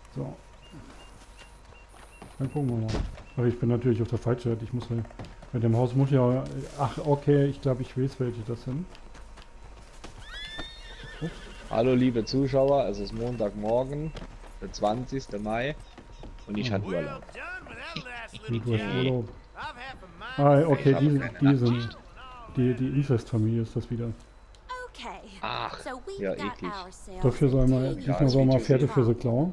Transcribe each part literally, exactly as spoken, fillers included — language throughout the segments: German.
So. Dann gucken wir mal. Aber ich bin natürlich auf der falschen Seite. Ich muss ja, mit dem Haus muss ja... Ach, okay, ich glaube, ich weiß, welche das sind. Ups. Hallo liebe Zuschauer, es ist Montagmorgen, der zwanzigste Mai und ich hatte Urlaub. Du hast Urlaub. Ah, okay, die, die sind... Die, die Incest-Familie ist das wieder. Ach, ja, eklig. Dafür soll man, diesmal soll man Pferde für sie klauen.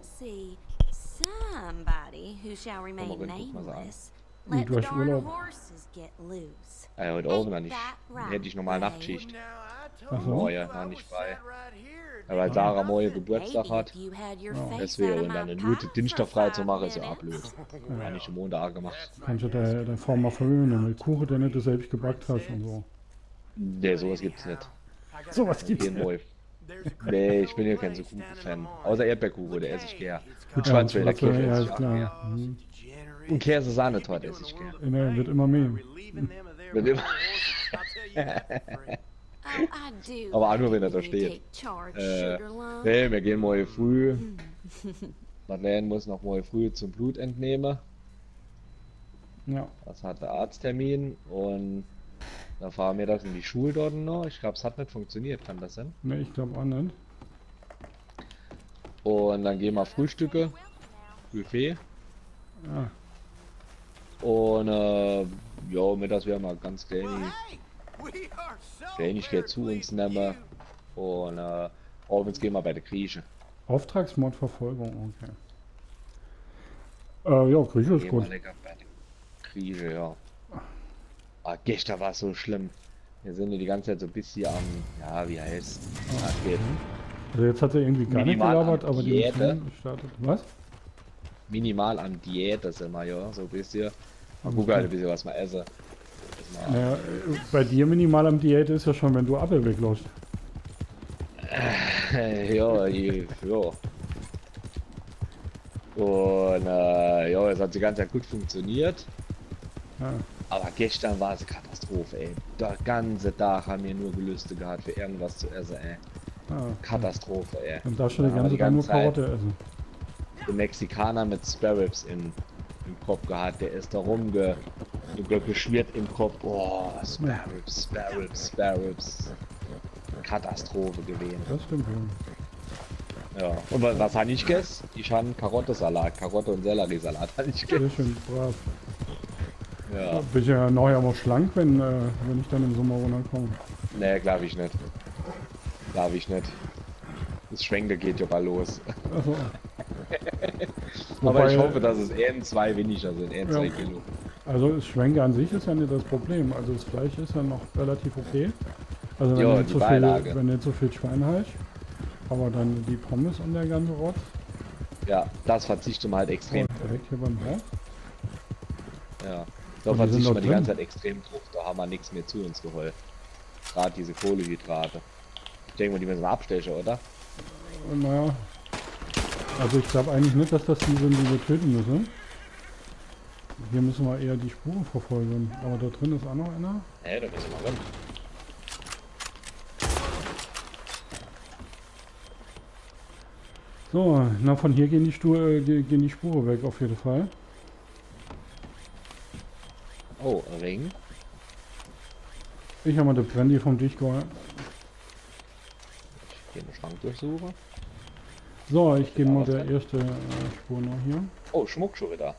Nee, du hast Urlaub. Ja, heute Abend dann nicht. Hätte ich normal Nachtschicht. Ach so. Morgen war nicht frei. Ja, weil Sarah morgen Geburtstag hat. Deswegen, und dann nur den Dienstag frei zu machen, ist ja auch blöd. Ja. Habe ich am Montag gemacht. Kannst du deine de Form mal verwöhnen, mit Kuchen, den du selbst gebackt hast und so. Nee, sowas gibt's nicht. Sowas gibt's nicht. Neu. Nee, ich bin ja kein so Kuchen-Fan. Außer Erdbeerkuchen, der esse ich gern. Gut, Ja, Schwarzwälder Kirche ja, esse ist ich auch klar. gern. Mhm. Und Käse-Sahnetorte esse ich gern. Ja, wird immer mehr. Wird immer- Aber auch nur, wenn er da steht. Äh, nee, wir gehen morgen früh. Madeleine muss noch morgen früh zum Blut entnehmen. Ja. Das hat der Arzttermin und da fahren wir das in die Schule dort noch. Ich glaube, es hat nicht funktioniert, kann das sein? Ne, ich glaube auch nicht. Und dann gehen wir Frühstücke, Buffet. Ja. Und äh, ja, mittags werden wir ganz kleine Kleinigkeit zu uns nehmen. Und äh, abends gehen wir bei der Grieche. Auftragsmordverfolgung, okay. Äh, ja, Grieche ist Gehen gut. wir lecker bei der Grieche, ja. Ah, gestern war es so schlimm. Wir sind ja die ganze Zeit so ein bisschen am, ja, wie heißt das geht. Also jetzt hat er irgendwie gar nicht Minimal gelabert, am aber die Diäte. Mission gestartet. Was? Minimal am Diät, das sind wir ja, so ein bisschen. Mal Alles gucken klar. halt ein bisschen, was wir essen. Das mal- Naja, äh, bei dir minimal am Diät ist ja schon, wenn du Apfel wegläufst. ja, ich, ja. Und äh, ja, es hat die ganze Zeit gut funktioniert. Ja. Aber gestern war es eine Katastrophe, ey. Der ganze Tag haben wir nur Gelüste gehabt für irgendwas zu essen, ey. Ah, Katastrophe, ey. und da schon die Da haben wir ganze die Zeit nur ganze Karotte essen. Der Mexikaner mit Sparrows in, im Kopf gehabt, der ist da rumge ge- geschmiert im Kopf. Oh, Sparrows, Sparrows, Sparrows. Katastrophe gewesen. Das stimmt schon. Ja. Und was, was habe ich gegessen? Ich habe Karottensalat, Karotte und Selleriesalat habe ich gegessen. Sehr schön, brav. Ja. Bin ich ja nachher mal schlank, wenn, äh, wenn ich dann im Sommer runterkomme. Nee, glaube ich nicht. Glaube ich nicht. Das Schwenke geht ja bald los. Achso. Aber ich Wobei, hoffe, dass es eher zwei weniger sind, eher zwei Ja. Kilo. Also das Schwenke an sich ist ja nicht das Problem. Also das Fleisch ist ja noch relativ okay. Also wenn, Ja, du nicht die so viel, Beilage. wenn du nicht so viel Schwein hast. Aber dann die Pommes und der ganze Rotz. Ja, das verzichten wir halt Oh, extrem. direkt hier beim Haus. Ja. Oh, Da die sind verzichten noch wir die drin. ganze Zeit extrem drauf. Da haben wir nichts mehr zu uns geholt. Gerade diese Kohlehydrate. Ich denke mal, die müssen wir abstechen, oder? Und naja. Also ich glaube eigentlich nicht, dass das die sind, die wir töten müssen. Hier müssen wir eher die Spuren verfolgen. Aber da drin ist auch noch einer. Nee, da müssen wir rein. So, na von hier gehen die, Stu äh, ge- gehen die Spuren weg auf jeden Fall. Oh, ein Ring. Ich habe mal den Brandy vom Dich geholt. Ich gehe den Schrank durchsuchen. So, ich gebe Ja, mal was der denn? erste äh, Spur noch hier. Oh, Schmuck schon wieder.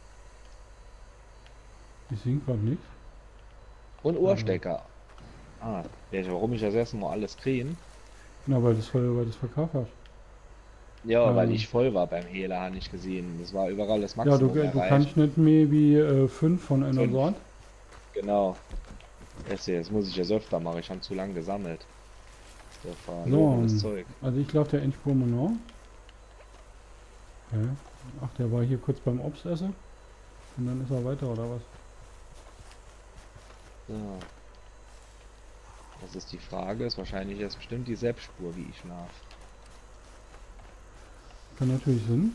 Ich sehe gerade nichts. Und Ohrstecker. Ah, weiß ich, warum ich das erste Mal alles kriegen? Na, weil das, weil du das verkauft hast. Ja, Ähm. weil ich voll war beim Hehler, habe ich gesehen. Das war überall das Ja, Maximum du, du erreicht. kannst nicht mehr wie äh, fünf von einer Fünf. Sorte. Genau. Das, hier, das muss ich jetzt öfter machen, ich habe zu lange gesammelt. Das ist doch So, verlorenes Zeug. also ich laufe der Endspur mal noch. Okay. Ach, der war hier kurz beim Obst essen. Und dann ist er weiter, oder was? So. Das ist die Frage, ist wahrscheinlich jetzt bestimmt die Selbstspur, wie ich schlaf. Kann natürlich Sinn.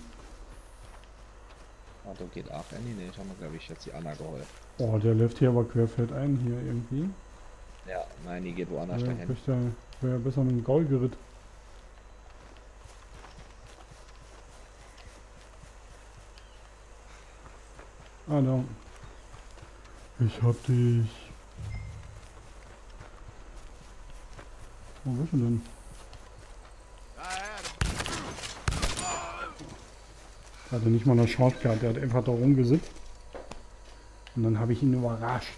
Ah, da geht auch Annie. Ne, ich habe mir, glaube ich, jetzt die Anna geholt. Oh, der läuft hier aber querfeld ein hier irgendwie. Ja, nein, die geht woanders Ja, dahin. kriegt der, wäre ja besser mit dem Gaul geritten. Ah, da. Ich hab dich. Wo bist du denn? Er hatte nicht mal eine Chance gehabt, der hat einfach da rumgesitzt. Und dann habe ich ihn überrascht.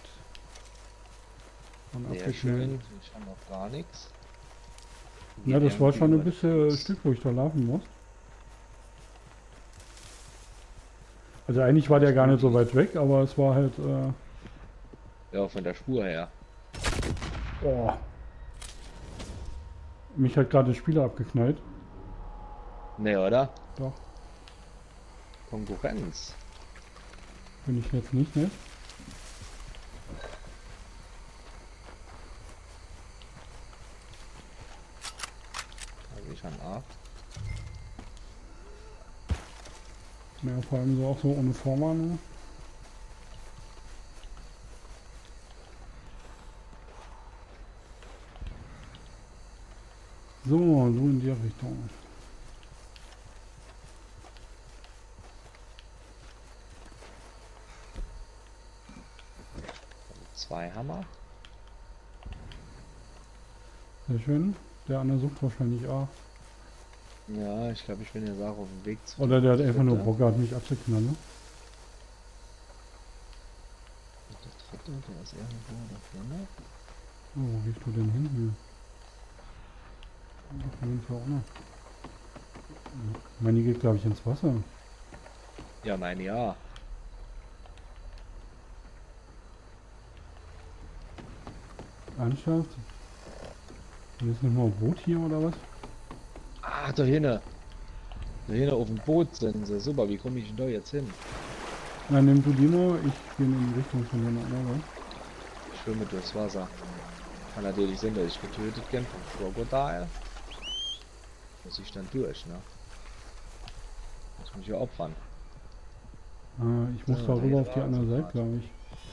Und Sehr abgeknallt. schön. Ich habe noch gar nichts. Ja, das war schon ein bisschen Über- Stück, wo ich da laufen muss. Also eigentlich war der gar nicht so weit weg, aber es war halt... Äh, Ja, von der Spur her. oh. Mich hat gerade der Spieler abgeknallt. Ne, oder? Doch, Konkurrenz. bin ich jetzt nicht, ne? Also ich an A. Ja, vor allem so auch so ohne Vorwarnung. So, so in die Richtung. Zwei Hammer. Sehr schön. Der andere sucht wahrscheinlich A. Ja, ich glaube, ich bin jetzt auch auf dem Weg zu. Oder der hat einfach nur Dritte. Bock gehabt, mich abzuknallen. Der dritte, der ist irgendwo da vorne. Oh, wo gehst du denn hin hier? Auf jeden Fall auch noch. Meine geht, glaube ich, ins Wasser. Ja, mein ja. Ernsthaft? Und ist nicht mal ein Boot hier oder was? Ah, da hinten. Da hinten auf dem Boot sind sie. Super, wie komme ich denn da jetzt hin? Nein, nimm du die mal. Ich gehe in die Richtung von jemand anderem. Ich schwimme durchs Wasser. Kann natürlich sein, dass ich getötet bin vom Crocodile. Muss ich dann durch, ne? Muss mich ja opfern. Ah, ich muss Ja, da da rüber geht auf die er andere also Seite, grad. glaube ich.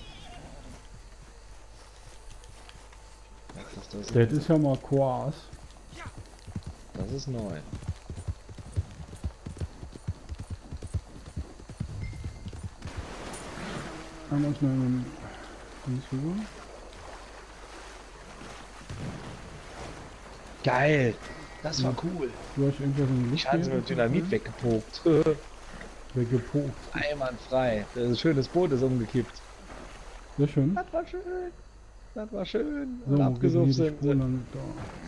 Das, das, Das ist ja mal Koas. das ist neu. Einmal schnell mit dem Dings rüber. Geil! Das war Ja. cool. Du hast irgendwas in die Luft Ich hatte sie mit Dynamit weggepokt. weggepokt. Einwandfrei. Das schönes Boot ist umgekippt. Sehr schön. Das war schön. Das war schön. So, Und wo abgesucht geht die sind Spur sie. lang? Da.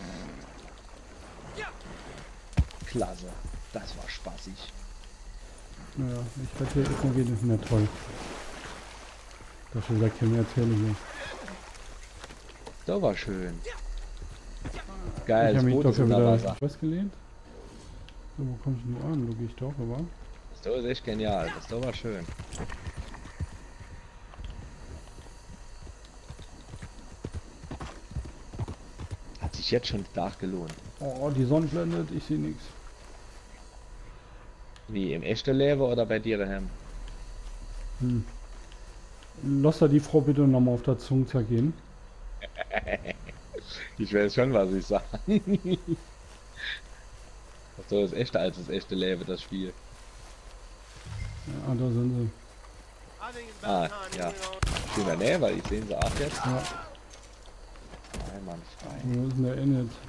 Klasse. Das war spaßig. Naja, ich werde hier erstmal gehen, das ist ja toll. Das gesagt, hier mehr erzähle ich nicht. Das war schön. Ich Geil, habe das mich Boot ist dafür unter wieder Wasser. festgelehnt. So, wo kommst du an? Du gehst doch, aber. Das ist echt genial. Das war schön. Hat sich jetzt schon Tag gelohnt. Oh, die Sonne blendet, ich sehe nichts. Wie, im echten Leben oder bei dir daheim? Hm. Lass da die Frau bitte nochmal auf der Zunge zergehen. Ich weiß schon, was ich sage. Das ist echter als das echte Leben, das Spiel. Ja, da sind sie. Ah, ja. Ich bin in der Nähe, weil ich sehe sie auch jetzt. Ja, Einwandfrei. wo ist denn der N jetzt?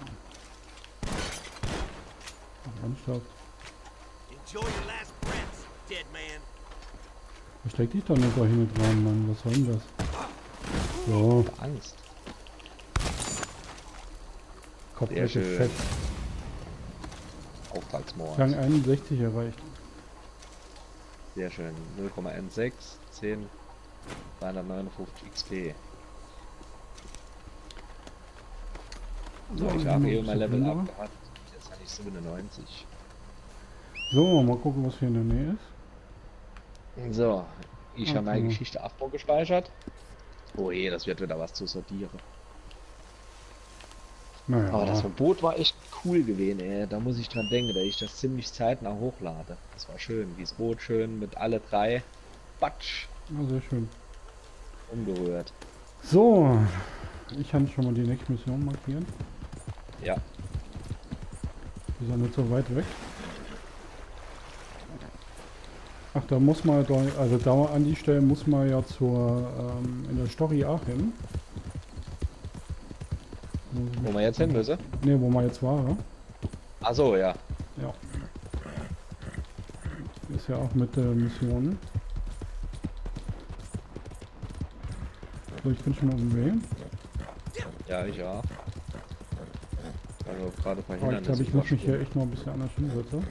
Ernsthaft. Enjoy your last breaths, dead man. Versteck dich doch nicht da hinten dran, Mann. Was soll denn das? So, Angst. Kopf Sehr schön. fett. Auftragsmord. Rang einundsechzig erreicht. Sehr schön. null Komma sechzehn, zehn, zweihundertneunundfünfzig X P. So, ich habe eben mein Level up gehabt. Jetzt habe ich siebenundneunzig. So, mal gucken, was hier in der Nähe ist. So, ich habe meine Okay. Geschichte acht gespeichert. Oh je, das wird wieder was zu sortieren. Naja, Aber das Verbot war echt cool gewesen, ey. Da muss ich dran denken, dass ich das ziemlich zeitnah hochlade. Das war schön, wie das Boot schön mit alle drei Batsch ja, sehr schön. umgerührt. So, ich kann schon mal die nächste Mission markieren. Ja, Die sind nicht so weit weg. Ach, da muss man da, also da an die Stelle muss man ja zur, ähm, in der Story auch hin. Wo wir jetzt hin müssen? Ne, wo man jetzt war. Ach so, ja. Ja. Ist ja auch mit der Mission. So, ich bin schon auf dem Weg. Ja, ich auch. Also gerade Aber verhindern. ich glaube, ich muss mich hier echt noch ein bisschen anders hinsetzen.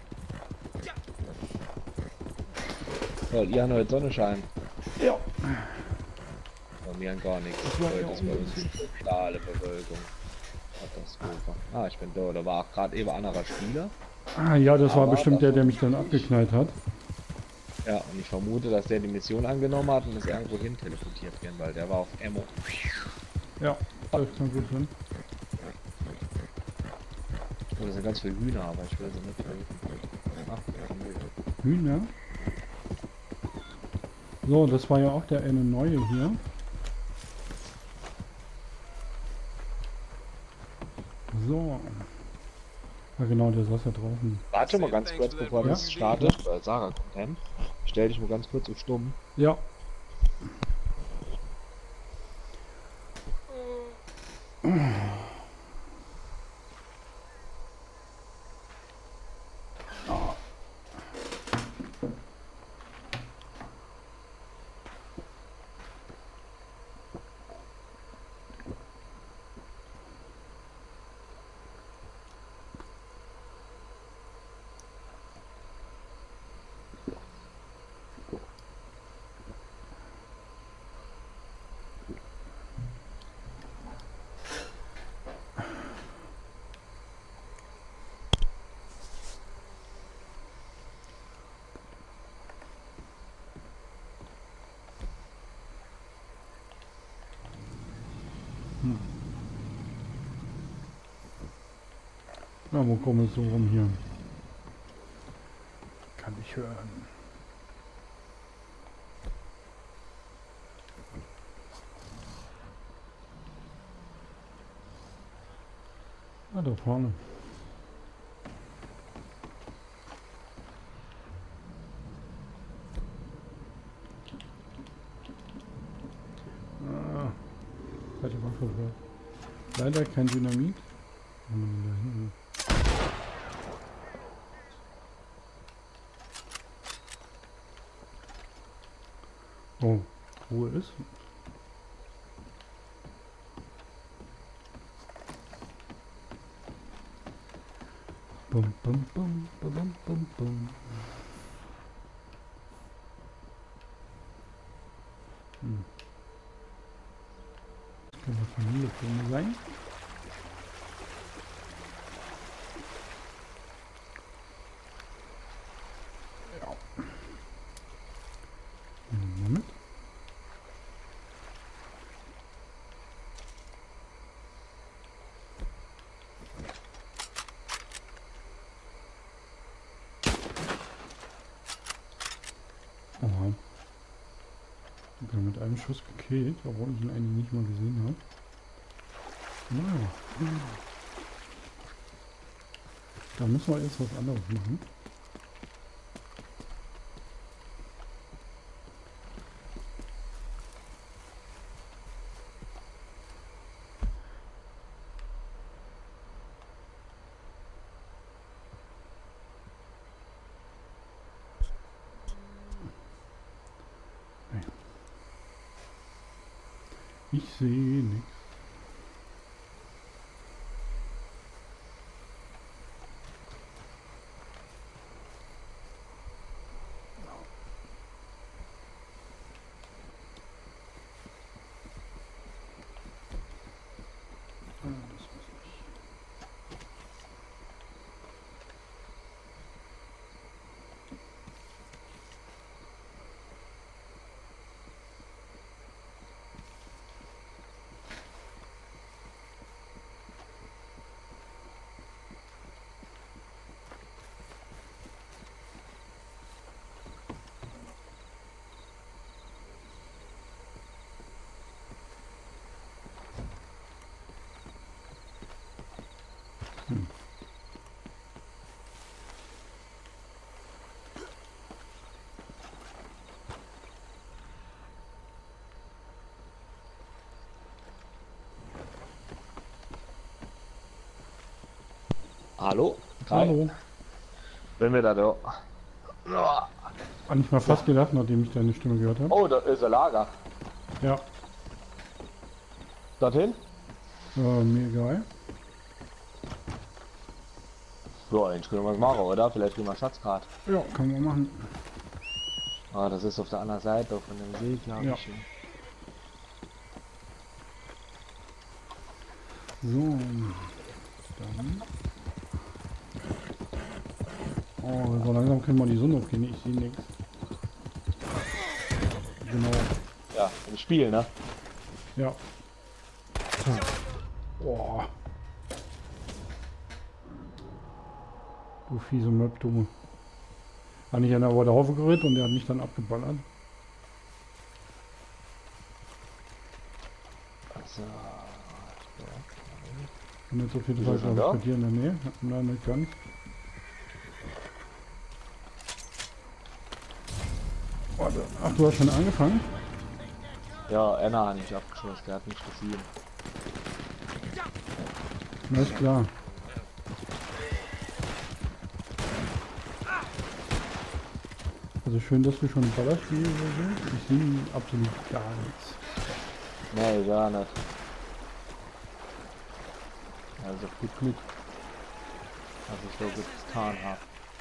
So, ihr habt heute Sonnenschein. Ja. Bei mir gar nichts. war Heute ja ist bei uns totale Bewölkung. Katastrophe. Ah, ich bin da. Da war auch gerade eben ein anderer Spieler. Ah ja, das war Aber bestimmt der, davon der mich dann abgeknallt hat. Ja, und ich vermute, dass der die Mission angenommen hat und ist irgendwo hin teleportiert werden, weil der war auf Ammo. Ja, das kann gut sein. Oh, das sind ganz viele Hühner, aber ich will sie nicht verhindern. Ach, okay. Hühner. So, das war ja auch der eine neue hier. So. Ja genau, der saß ja draußen. Warte mal ganz kurz, bevor Ja? das startet, weil Sarah kommt hin. Stell dich mal ganz kurz auf stumm. Ja. Hm. Na, wo kommen wir so rum hier? Kann ich hören. Ah, da vorne. Ah, zweite Waffe. Leider kein Dynamit. Hm, da hinten. Oh, Ruhe ist. Bum, bum, bum, bum, bum, bum, bum. Hm. Das kann eine Familienfilme sein. Ja. Moment. Oha. Ich bin mit einem Schuss gekillt, obwohl ich ihn eigentlich nicht mal gesehen habe. Naja. Da müssen wir jetzt was anderes machen. Ich sehe nichts. Ah, das muss ich. Hallo? Kai? Hallo. Wenn wir da da. Habe ich mal fast gedacht, nachdem ich deine Stimme gehört habe. Oh, da ist ein Lager. Ja, Dorthin? äh, mir egal. Ja, eigentlich können wir was machen, oder? Vielleicht gehen wir Schatzgrad. Ja, können wir machen. Ah, das ist auf der anderen Seite von dem See, glaube Ja. ich. So, dann. Oh, so langsam können wir die Sonne aufgehen. Ich sehe nichts. Genau. Ja, im Spiel, ne? Ja. So. Boah. Du fiese Möb, du. Hat nicht einer über der Haufe geritten und der hat mich dann abgeballert. Also, Und jetzt auf jeden Ist Fall, er schon glaube ich, da? bei dir in der Nähe. Nein, nicht ganz. Warte. Ach, du hast schon angefangen? ja, Anna hat nicht abgeschossen, der hat mich gesehen. Na, ist klar. Also schön, dass du schon ballerst, wie so. Ich sehe absolut gar nichts. Nee, gar nicht. Also gut Glück, dass ich so gut getan habe.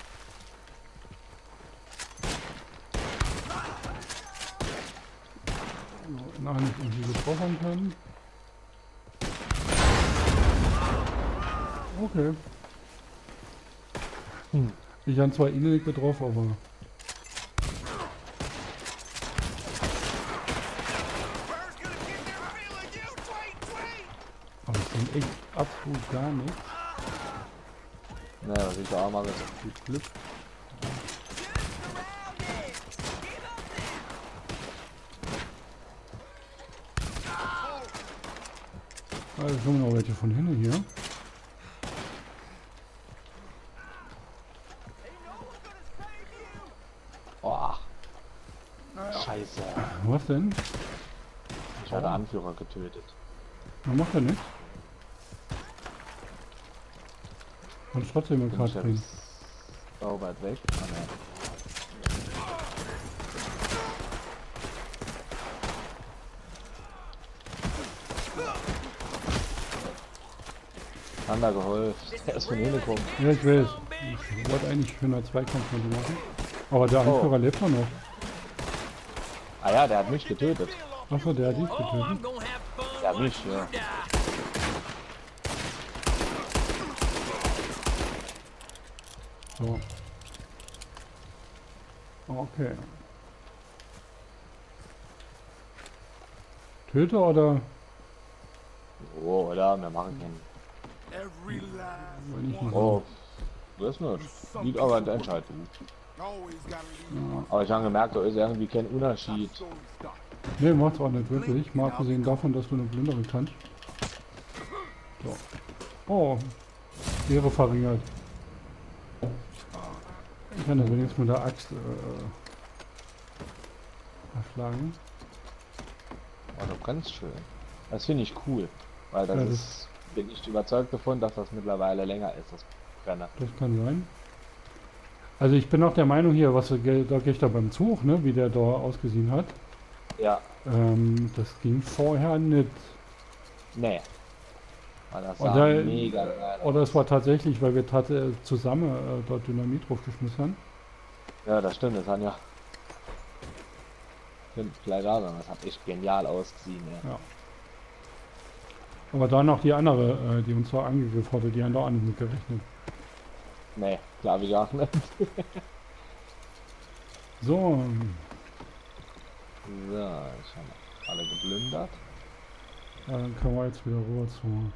Noch nicht irgendwie getroffen können. Okay. Hm. Ich habe zwar ihn nicht getroffen, aber Burr's gonna get their fill of you, tweet, tweet! aber es sind echt absolut gar nichts. Ne, was ich da auch mache, ist gut Glück. Also kommen noch welche von hinten hier. Oh. Scheiße. Was denn? Ich hatte Anführer getötet. Was macht er nicht? Und trotzdem eine Bin Karte ich bringen. jetzt so weit weg? Ah, ne. Sander geholfen. Der ist von hinten gekommen. Ja, ich weiß. Ich wollte eigentlich für einen Zweikampf mit ihm machen. Aber der Anführer lebt doch noch. Ah ja, der hat mich getötet. Achso, der hat dich Oh, getötet. I'm gonna have fun. Ja, while mich, you ja. die. So. Okay. Töte oder? Oh, oder? Wir machen keinen. Every last Wenn ich nicht Oh, das nicht. Liegt aber in der Entscheidung. always gotta leave Aber ich habe gemerkt, da ist irgendwie kein Unterschied. story start. Nee, macht's auch nicht wirklich. Mal abgesehen davon, dass du eine Plünderung kannst. So. Oh. Ehre verringert. Ich kann das wenigstens mit der Axt äh, erschlagen. Oh, doch ganz schön. Das finde ich cool. Weil das Ja, das- ist, bin ich überzeugt davon, dass das mittlerweile länger ist, das Brenner. Das kann sein. Also ich bin auch der Meinung hier, was wir da gehe ich da beim Zug, ne, wie der da ausgesehen hat. Ja, Ähm, das ging vorher nicht. nee. Weil das sah Oder, mega geil aus. oder es war tatsächlich, weil wir tate, zusammen äh, dort Dynamit draufgeschmissen haben. Ja, das stimmt, das hat ja. Stimmt, vielleicht auch sagen, das hat echt genial ausgesehen, ja. Ja. Aber dann noch die andere, äh, die uns da angegriffen hatte, die haben da auch nicht mit gerechnet. Nee, glaube ich auch nicht. So, So, ich habe alle geplündert. ja, dann können wir jetzt wieder rüber zu.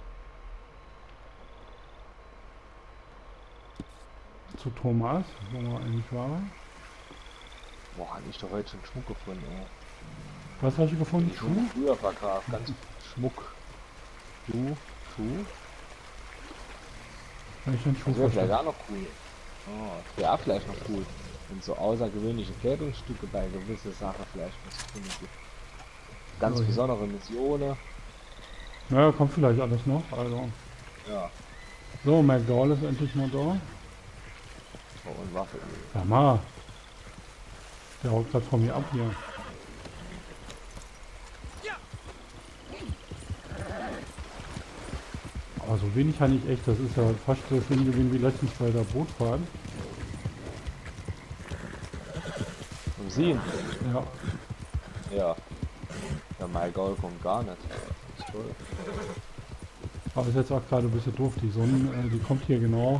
Zu Thomas, wo wir eigentlich waren. Boah, hab ich doch heute schon Schmuck gefunden, ey. Was hast du gefunden? Ich Schuh? wurde früher verkauft, ganz Schmuck. Schuh, Schuh. Vielleicht ein Schuh Das wäre vielleicht versteckt. auch noch cool. Oh, das wäre auch vielleicht noch cool. Wenn so außergewöhnliche Kleidungsstücke bei gewissen Sachen vielleicht was zu finden gibt. Ganz Oh, ja. besondere Missionen. Naja, kommt vielleicht alles noch. Also, Ja. So, McDowell ist endlich mal da. Oh, und Waffe. Sag mal. Der haut gerade von mir ab hier. Aber so wenig habe ich echt. Das ist ja fast so schlimm gewesen wie letztens bei der Bootfahrt. Um sieben? Ja. Ja. Ja, mein Goal kommt gar nicht. Das ist toll. Aber ist jetzt auch gerade ein bisschen doof. Die Sonne, äh, die kommt hier genau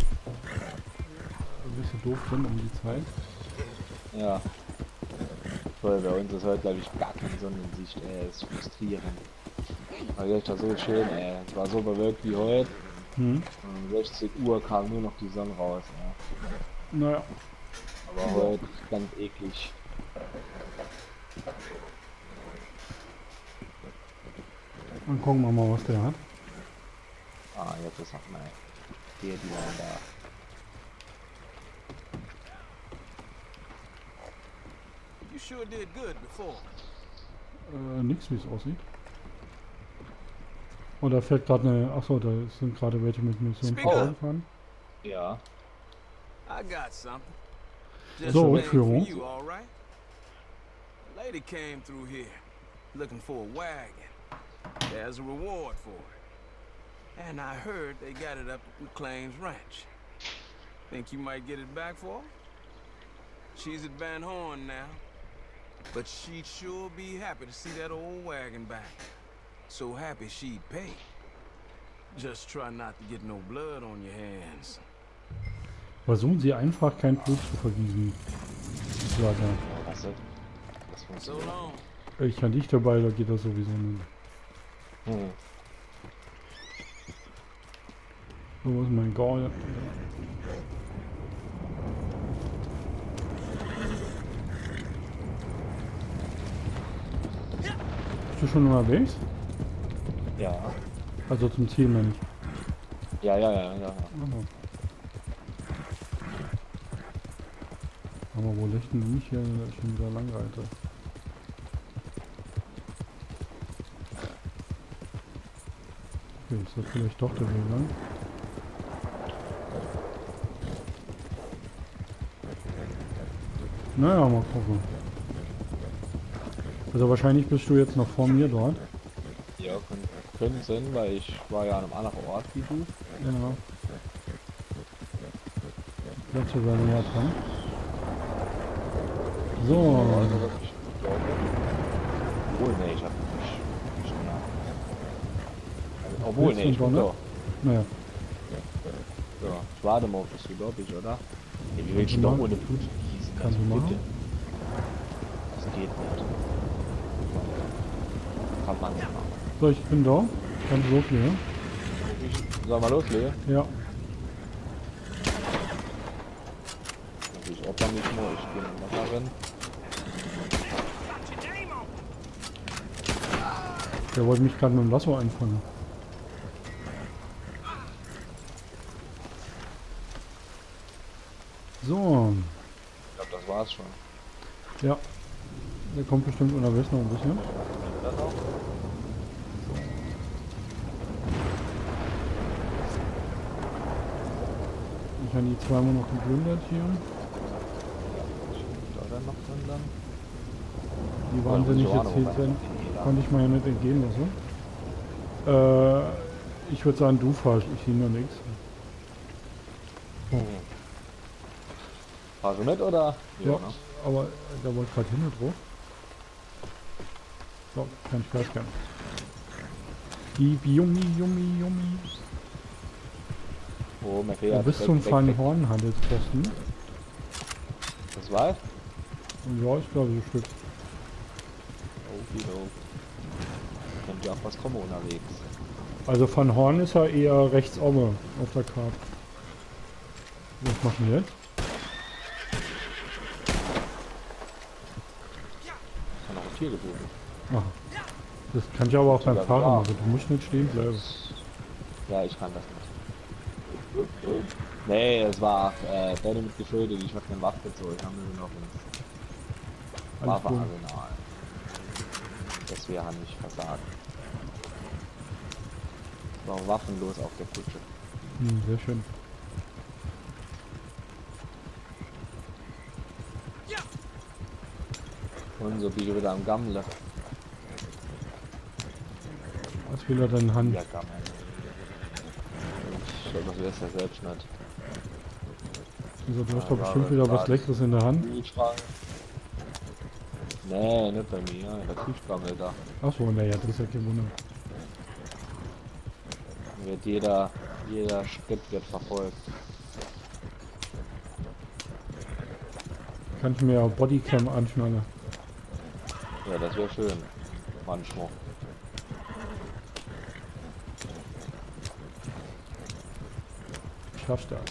ein bisschen doof drin um die Zeit. Ja. Voll, bei uns ist heute, glaube ich, gar keine Sonnensicht. Ey, ist frustrierend. War echt so schön, ey. Es war so bewölkt wie heute. Hm. Um sechzehn Uhr kam nur noch die Sonne raus. Ja. Naja. Aber heute ganz eklig. Dann gucken wir mal, was der hat. Ah, jetzt ist auch mal der die Line da. You sure did good before. Äh, nix, wie es aussieht. Und da fährt gerade eine. Achso, da sind gerade welche mit Mission Speak up. vorbeigefahren. Ja. I got something. So, made for Rückführung. you, all right? A lady came through here looking for a wagon. There's a reward for it. And I heard they got it up at McLean's ranch. Think you might get it back for her? She's at Van Horn now. But she'd sure be happy to see that old wagon back. So happy she'd pay. Just try not to get no blood on your hands. Versuchen Sie einfach kein Blut zu vergießen. Leute. Was ist das? So Funktioniert. long. Ich kann nicht dabei, da geht das sowieso nicht. Hm. So, wo ist mein Gaul? Bist du schon unterwegs? Ja. Also zum Ziel, meine ich. Ja, ja, ja, ja. Aber, aber wo leuchten die mich hier schon wieder lang, Alter? Okay, ist das vielleicht doch der Weg lang? Naja, mal gucken. Also wahrscheinlich bist du jetzt noch vor mir dort. Ja, könnte können Sinn, weil ich war ja an einem anderen Ort wie du. Ja. Jetzt sogar näher dran. So. Also wirklich, ich glaube. Obwohl, nee, ich hab nicht. Schon nach. Also, obwohl, Willst nee, du ich bin Donner? da. Naja. So, ich warte mal, bis du da bist, oder? Nee, wie will Kannst ich du doch machen. ohne Blut gießen? Kannst du Also, machen. bitte. Das geht nicht. Kann man nicht machen. So, ich bin da. Kannst du loslegen? Ich, soll mal loslegen? Ja. Ich opfer nicht nur, ich gehe noch mal rein. Got your name on. Der wollte mich gerade mit dem Lasso einfangen. So. Ich glaube, das war's schon. Ja. Der kommt bestimmt unterwegs noch ein bisschen. Das auch? Ich habe die zweimal noch geplündert hier. Da dann noch drin dann? Die wahnsinnig Ja, muss jetzt ich auch hier noch sind. wobei- Konnte ich mir ja nicht entgehen lassen. Äh, ich würde sagen, du fahrst. Ich sehe nur nichts. Hm. Fahrst du mit oder? Ja, ne? aber da wollte gerade hin drauf. So, kann ich Gas geben. Gib Yummi, Yummi, Yummi. Oh, mein Ja, Pferd. bis weg, zum weg, Van weg. Horn Handelsposten. Das war's? Ja, ich glaube, so ein Stück. Okay, oh. Könnte ja auch was kommen unterwegs. Also Van Horn ist ja eher rechts oben auf der Karte. Was machen wir jetzt? Ich habe noch ein Tier gefunden. Aha. Das kann ich aber auch beim Ja, Fahren klar. machen. Du musst nicht stehen bleiben. Ja, ich kann das nicht. Nee, es war äh, Bälle mit geschuldet. Ich hab keine Waffe so. Ich habe nur noch ein Alles gut. Waffenarsenal. Das wäre nicht versagt. War waffenlos auf der Kutsche. Hm, sehr schön. Und so bin ich wieder am Gammle. Was will er denn Hand? Ja, Gammel. Ich glaube, das wär's ja selbst nicht. Also, du hast Ja, doch bestimmt aber wieder was was? Leckeres in der Hand. Kühlschrank. Nee, nicht bei mir. Der Kühlschrank da. Achso, naja, das ist ja kein Wunder. Wird jeder, jeder Schritt wird verfolgt. Kann ich mir ja Bodycam anschnallen. Ja, das wäre schön. Manchmal. Schaffst das.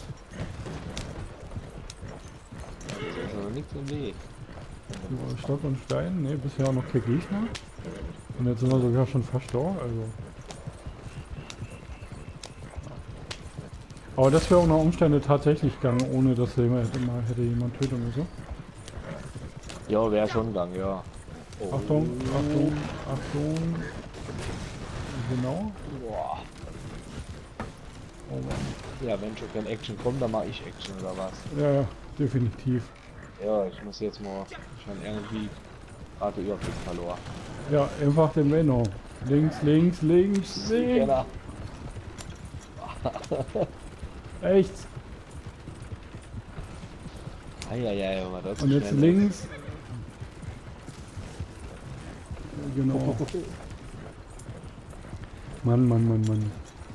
Das ist also nichts im Weg. Über Stock und Stein, ne, bisher auch noch kein Gegner. Und jetzt sind wir sogar schon fast da, also. Aber das wäre unter Umständen tatsächlich gegangen, ohne dass jemand hätte, mal, hätte jemand töten müssen. Ja, wäre schon gegangen, ja. Oh. Achtung, Achtung, Achtung. Genau. Boah. Oh Mann. Ja, wenn schon kein Action kommt, dann mache ich Action oder was? Ja, ja, definitiv. Ja, ich muss jetzt mal schon irgendwie gerade Überblick verloren. Ja, einfach den Menno. Links, links, links, links. Genau. Rechts. Eieiei, aber das ist Und jetzt schnell. links. Genau. Mann, Mann, Mann, Mann.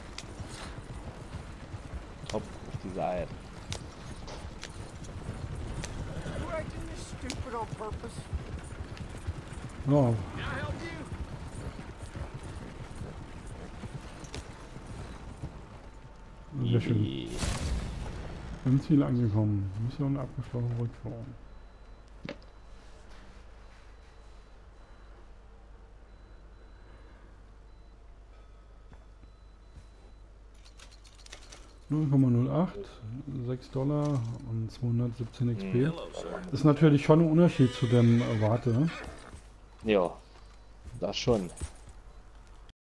Top auf die Seite. You acting this stupid on purpose? Ja, sehr schön. Easy. Im Ziel angekommen. Mission abgeschlossen, Rückführung. null Komma null acht, sechs Dollar und zweihundertsiebzehn X P. Das ist natürlich schon ein Unterschied zu dem Warte. Ja, das schon.